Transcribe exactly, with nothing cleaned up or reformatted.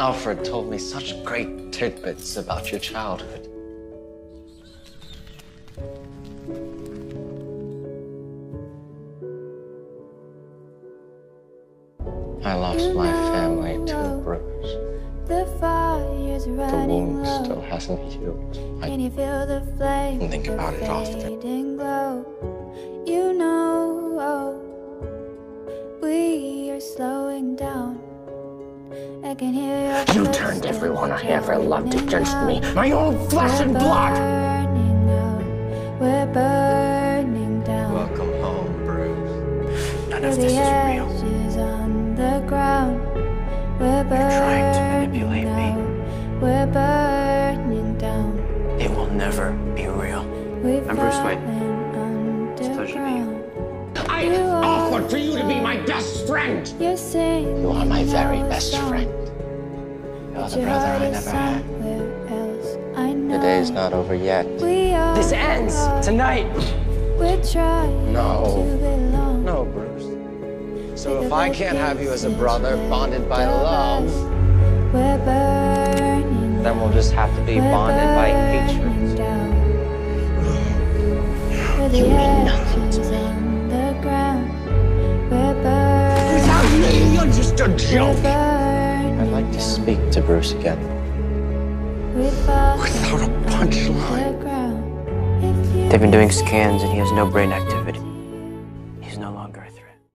Alfred told me such great tidbits about your childhood. I lost my family too, Bruce. The fire's The running wound low. still hasn't healed. I Can you feel the flame? think about it often. Fading glow. You know, oh, we are slowing down. I can hear your You footsteps turned everyone I ever loved against me, my own We're flesh and blood! burning out. We're burning down. Welcome home, Bruce. None With of this the is real. ashes on the ground. We're burning You're trying to manipulate me. out. We're burning down. It will never be real. We've I'm Bruce Wayne. It's a pleasure to meet you. I It's awkward for you to be my best friend! You're saying You are my very know best it's friend. wrong, You're but the your brother heart I is never had. somewhere else. I know. The day's not over yet. We are This ends tonight! We're trying No. to belong. No, Bruce. So if I can't have you as a brother bonded by love, We're burning then we'll just have to be We're bonded by hatred. burning down. With You the mean nothing to ashes me. on the ground. We're burning. Without me, you're just a We're joke! burning I'd like to down. speak to Bruce again. We've fallen Without a on punchline. the ground. If you They've been doing can scans and he has no brain say activity.